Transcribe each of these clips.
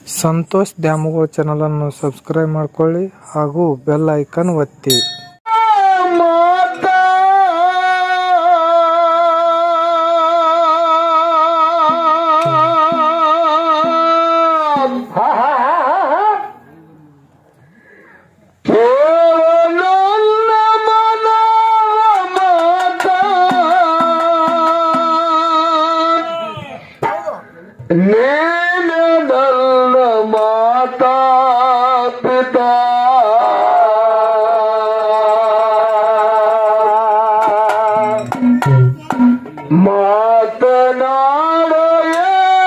Santosh Dyamavva channel ಅನ್ನು subscribe ಮಾಡ್ಕೊಳ್ಳಿ ಹಾಗೂ ಬೆಲ್ ಐಕಾನ್ ಒತ್ತಿ. ಮಾತಾ ಪಿತಾ ಮಾತನಾಡೇ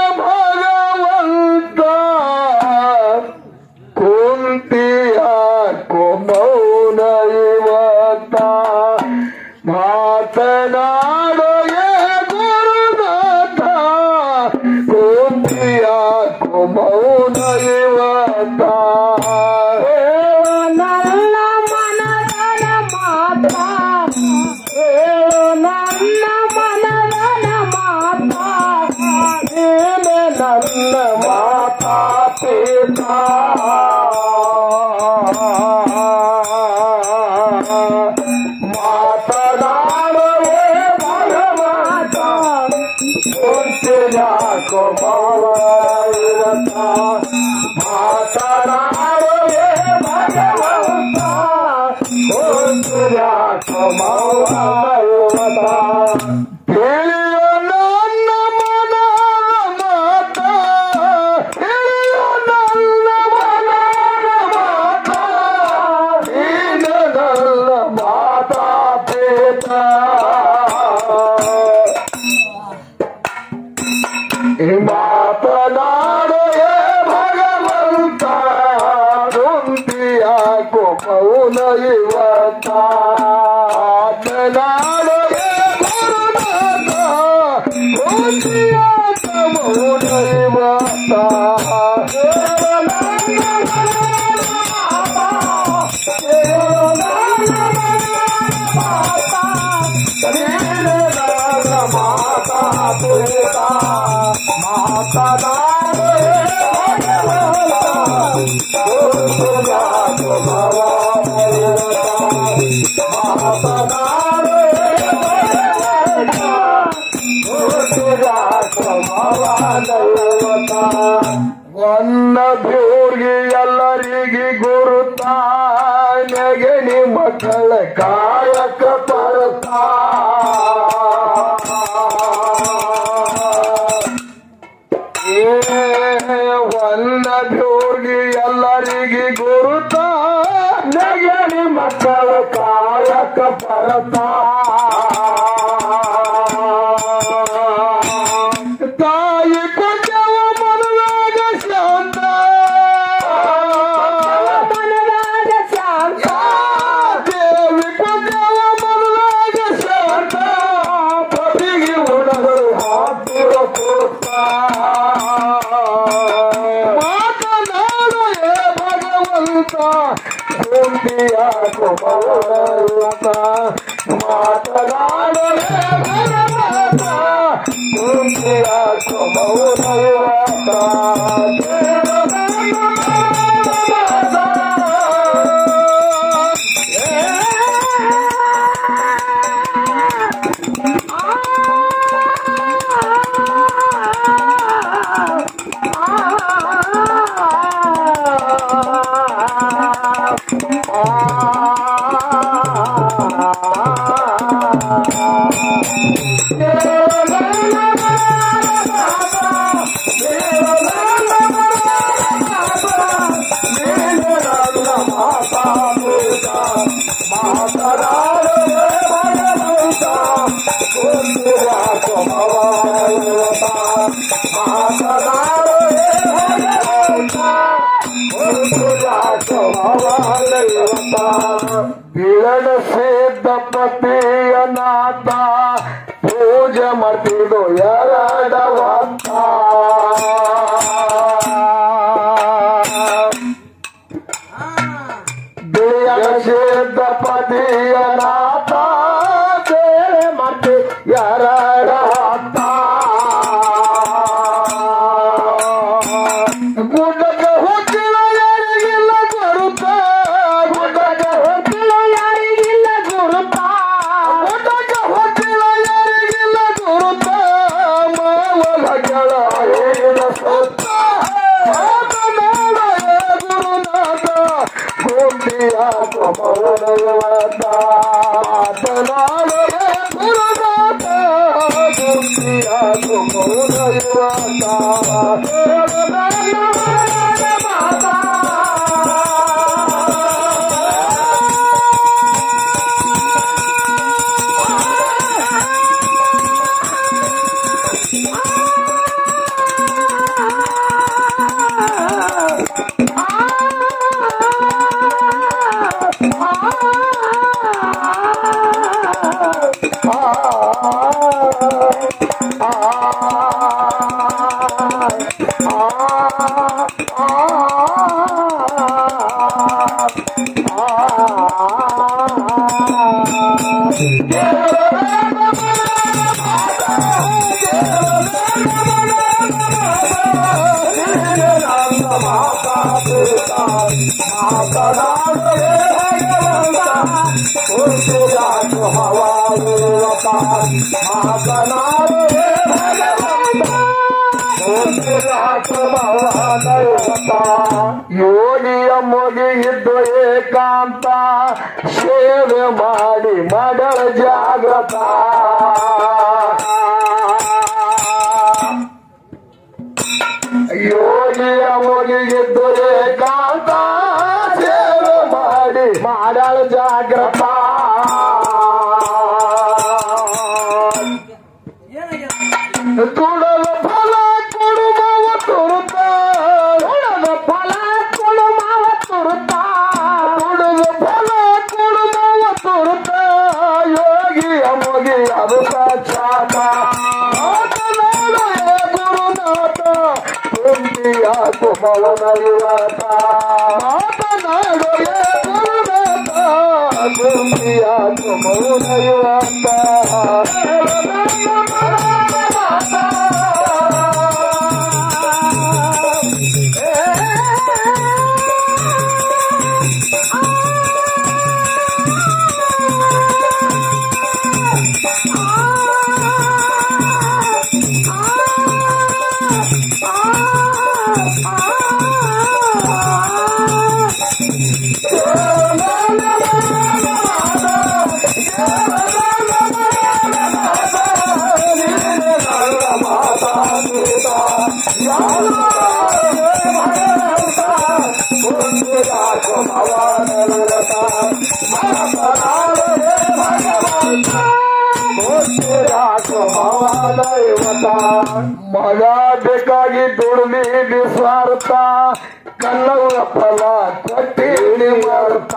ಭಗವಂತ ಕುಂತಿಯ ಮೌನ ಇವತ್ತ ಮಾತನಾಡೇ ಗುರುನಾಥ ಕುಂತಿಯ ಮೌನ ಇವತ್ತ ನನ್ನ ಮನದನ ಮಾತಾ ನನ್ನ ಮನದನ ಮಾತಾ ನೀನೆ ನನ್ನ ಮಾತಾ ಪಿತಾ ಮಾತನಾಡುವೆ ಭಗವಂತ ಕುಂತಿಯ ಮೌನ ಮಾತನಾಡುವೆ ಭಗವಂತ ಕುಂತಿಯ ಮೌನ ತಿಳಿಯೋ ನನ್ನ ಮನದ ಮಾತ ತಿಳಿಯೋ ನನ್ನ ಮನದ ಮಾತ ನೀನು ನನ್ನ ಮಾತಾ ಪಿತಾ ಮಾತನಾಡುವೆ ಭಗವಂತ ಕುಂತಿಯ ಮೌನ ಇವತ್ತ ಮಾತನಾಡುವೆ ಗುರುನಾಥ ಕುಂತಿಯ ಮೌನ ಇವತ್ತ ಮಾತಾ ಪಿತಾ ಮಾತನಾಡುವೆ ಭಗವಂತ ಕುಂತಿಯ ಮೌನ ಮಾತನಾಡುವೆ ಒನ್ನ ಭೂರ್ಗಿ ಎಲ್ಲರಿಗೆ ಗುರುತಾ ನೆಗಣಿ ಮಕ್ಕಳ ಕಾಯಕ ಪರತಾ ಒನ್ನ ಭೂರ್ಗಿ ಎಲ್ಲರಿಗೆ ಗುರುತಾ ನೆಗಣಿ ಮಕ್ಕಳ ಕಾಯಕ ಪರತಾ ತಾಯಿ ಕೊಟ್ಟವ ಮನದಾಗ ಶಾಂತ ಮನದಾಗ ಶಾಂತ ದೇವಿ ಕೊಟ್ಟವ ಮನದಾಗ ಶಾಂತ ಪತಿಗೆ ಉಣಗಳು ಹಾಕಿರೋ ಪುತ್ತ ಮಾತನಾಡುವೆ ಭಗವಂತ ಕುಂತಿಯ ಮೌನ ಮಾತನಾಡುವೆ ಭಗವಂತ ಕುಂತಿಯ ಮೌನ ಬಿಳಡ ಸಿದ್ಧಪತಿಯ ನಾಥ ಪೂಜೆ ಮಾಡ್ತಿದ್ದು ಎರಡವತ್ತ ಬಿಳಡ ಸಿದ್ಧಪತಿಯ ನಾಥ ಬೇಳೆ ಮಾಡ್ತಿ ಎರಡವತ್ತ ಗುಡ್ಡ ಮಾತನಾಡುವೆ ಭಗವಂತ ಉಸಿರಾಟು ಹವಾಯುವತ ಮಾತನಾಡುವೆ ಭಗವಂತ ಉಸಿರಾಟು ಹವಾಯುವತ ಯೋಗಿಯ ಮುಗಿಯಿದ್ದು ಏಕಾಂತ ಸೇವೆ ಮಾಡಿ ಮಾಡಳ ಜಾಗೃತ ಯೋಗಿಯ ಮುಗಿಯಿದ್ದು ಏಕಾಂತ ಸೇವೆ ಮಾಡಿ ಮಾಡಳ ಜಾಗೃತ ತುಳದ ಫಲ ಕೊಡು ಮಾವ ತುರುತ ತುಳದ ಫಲ ಕೊಡು ಮಾವ ತುರುತ ತುಳದ ಫಲ ಕೊಡು ಮಾವ ತುರುತ ಯೋಗಿಯ ಮುಗಿ ಅದು ಸಾಕ್ಷಾತ ಮಾತನಾಡುವೆ ಗುರುನಾಥ ಕುಂತಿಯ ಕುಮವನ ಯುವತ ಮಾತನಾಡುವೆ ಗುರುನಾಥ ಕುಂತಿಯ ಕುಮವನ ಯುವತ ಮಗ ಬೇಕಾಗಿ ದುಡಿಮೆ ಸ್ವಾರ್ಥ ಕನ್ನಡ ಫಲ ಕೊಟ್ಟಿಣಿ ಮಾಡ್ತ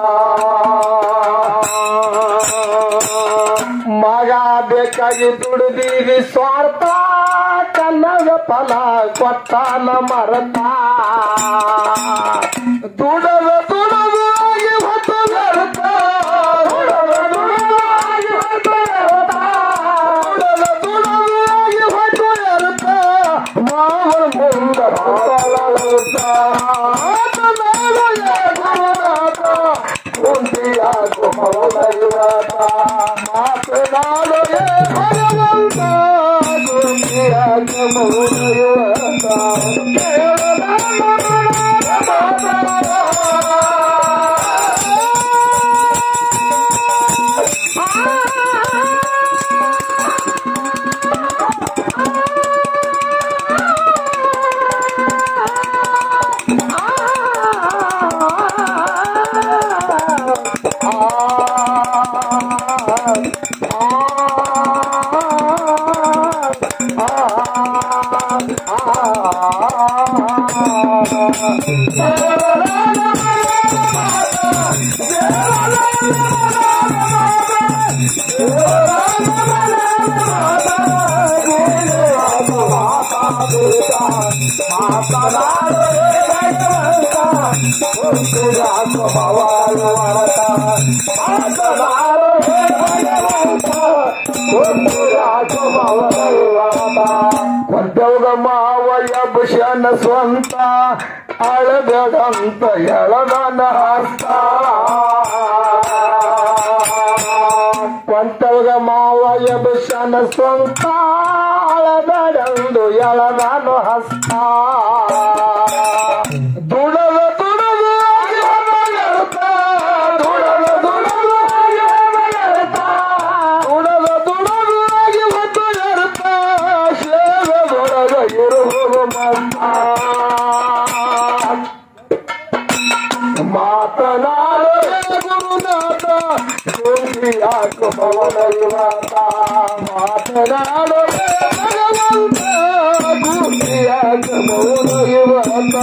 ಮಗ ಬೇಕಾಗಿ ದುಡಿದೀವಿ ಸ್ವಾರ್ಥ ಕನ್ನಡ ಫಲ ಕೊಟ್ಟಾನ ಮರತ ದುಡದ ದುಡದು ಆಗಿ ಹೊತ್ತು ಬೆಳತ ದುಡದ ದುಡದು ಆಗಿ ಹೊತ್ತು ಬೆಳತ ದುಡದ ದುಡದು ಆಗಿ ಹೊತ್ತು ಬೆಳತ ಮಾವನ ಮುಂದ ಮಾತಾಡಲುತ್ತ ಮಾತನಾಡುವೆ ಗುರುನಾಥ ಕುಂತಿಯ ಕುಮವನ ಯುವತ ಮಾತನಾಡುವೆ ಭಗವಂತ ಕುಂತಿಯ ಕುಮವನ ಯುವತ ಕೊಂಡವ್ಗ ಮಾವಯ್ಯ ಭೂಷಣ ಸ್ವಂತ ಅಳಬೇಡಂತ ಎಳದನ ಹಸ್ತ ಕೊಂಡವ್ಗ ಮಾವಯ್ಯ ಭೂಷಣ ಸ್ವಂತ ಅಳಬೇಡಂದು ಎಳದನ ಹಸ್ತ ದುಡದ ದುಡದು ಆಗಿ ಹೊರಗೆಳ್ತ ದುಡದ ದುಡದು ಆಗಿ ಹೊರಗೆಳ್ತ ದುಡದ ದುಡದು ಆಗಿ ಹೊತ್ತು ಎಳ್ತ ಸೇವೆದೊಳಗ ಇರುವುದು ಮಂತ ಮಾತನಾಡುವೆ ಗುರುನಾಥ ಕುಂತಿಯ ಕುಮವನ ಯುವತ ಮಾತನಾಡುವೆ ಭಗವಂತ ಕುಂತಿಯ ಕುಮವನ ಯುವತ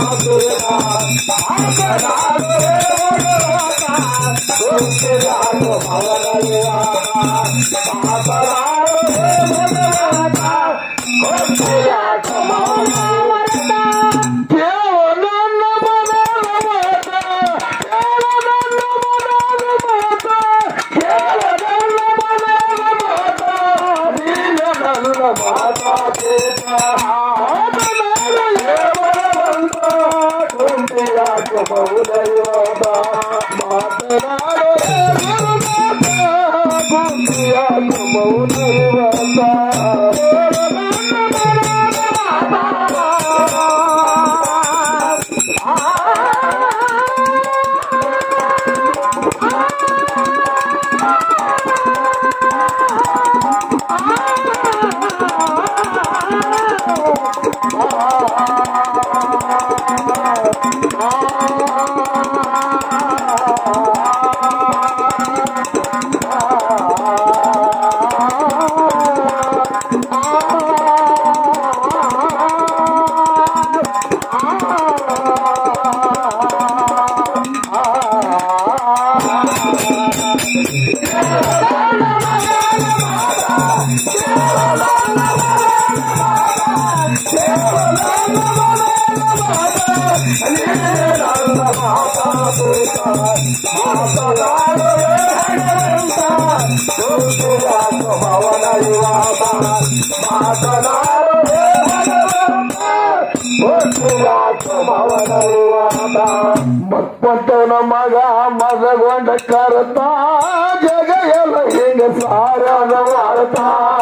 ಮಕ್ಕಂತವನ ಮಗ ಮದಗೊಂಡ ಕರ್ತ ಜಗ ಎಲ್ಲ ಹಿಂಗ ಸಾರದ ವಾರ್ತ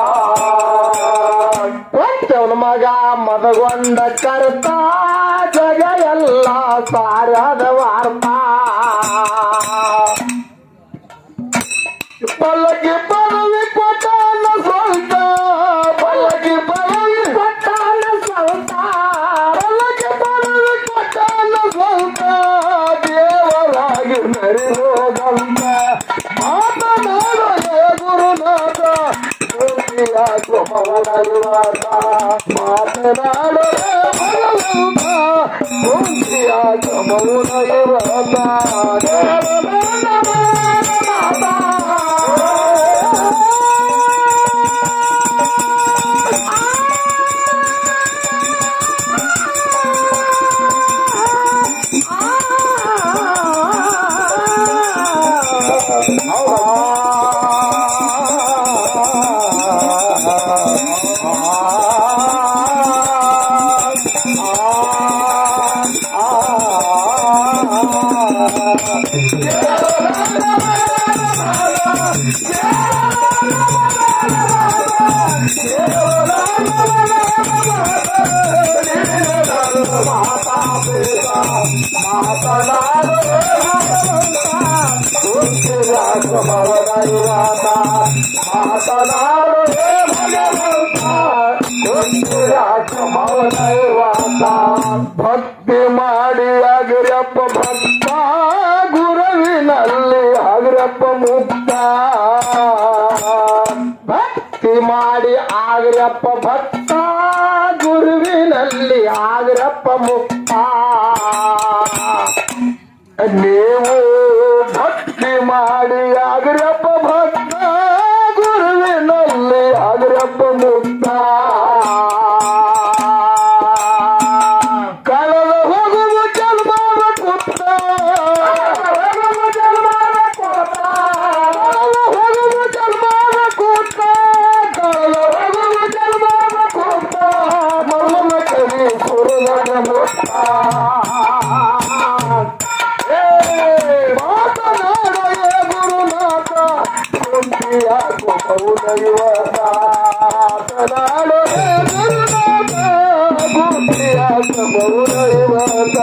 ಮಕ್ಕಂತವನ ಮಗ ಮದಗೊಂಡ ಕರ್ತ ಜಗ ಎಲ್ಲ ಸಾರದ ವಾರ್ತ ಪಲ್ಲಕ್ಕಿ ಪದವಿ ಕೊಟ್ಟಾನ ಸ್ವಂತ ಪಲ್ಲಕ್ಕಿ ಪದವಿ ಕೊಟ್ಟಾನ ಸ್ವಂತ ಪಲ್ಲಕ್ಕಿ ಪದವಿ ಕೊಟ್ಟಾನ ಸ್ವಂತ ದೇವರಾಗಿ ಮೆರೆಯೋದಂತ ಮಾತನಾಡೋ ಗುರುನಾಥ ಮೌನವಾದ ಮಾತನಾಡೋ ಭಗವಂತ ಮುಂಚಿಯಾದ ಮೌನವಾದ ಭಕ್ತಿ ಮಾಡಿ ಆಗ್ರಪ್ಪ ಭಕ್ತ ಗುರುವಿನಲ್ಲಿ ಆಗ್ರಪ್ಪ ಮುಕ್ತ ಭಕ್ತಿ ಮಾಡಿ ಆಗ್ರಪ್ಪ ಭಕ್ತ ಗುರುವಿನಲ್ಲಿ ಆಗ್ರಪ್ಪ ಮುಕ್ತ ನೀವು ಭಕ್ತಿ ಮಾಡಿ ಆಗ್ರಪ್ಪ ಭಕ್ತ ಗುರುವಿನಲ್ಲಿ ಆಗ್ರಪ್ಪ ಮುಕ್ತ ಕಳೆದ ಹೋಗುವ ಜನ್ಮದ ಪುತ್ರ ಹೋಗುವ ಜನ್ಮದ ಕೂತ ಕಳೆದ ಹೋಗುವ ಜನ್ಮದ ಕೂತ ಮೌನ ಕವಿ ಸುರನ ಮುಕ್ತ ಮಾತನಾಡೋ ಗುರುನಾಥ ಕುಂತಿಯಾಗೋ ಮೌನಯುವತ ಮಾತನಾಡೋ ಗುರುನಾಥ ಕುಂತಿಯಾಗೋ ಮೌನಯುವತ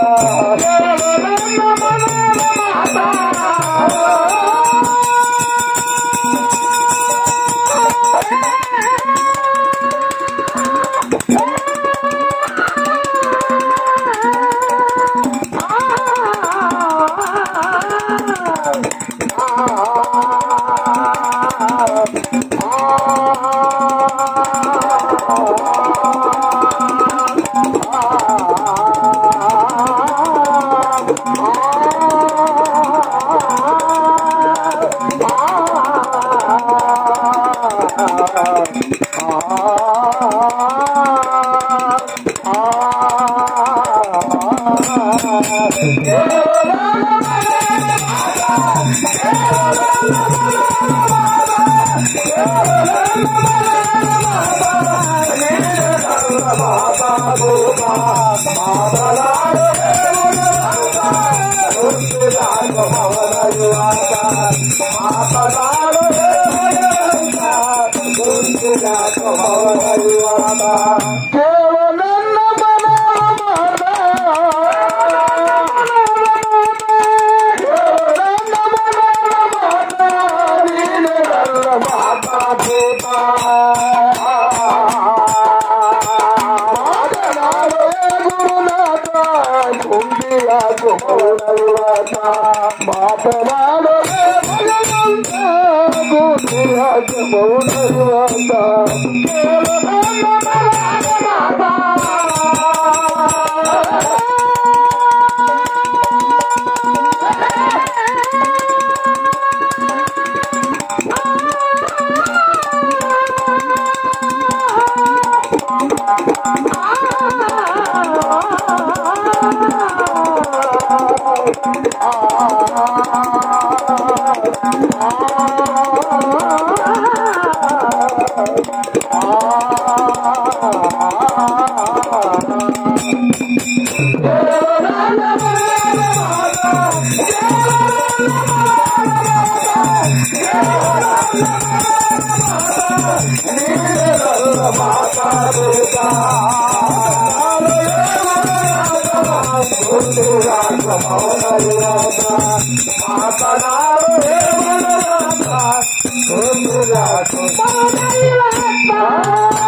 Bye.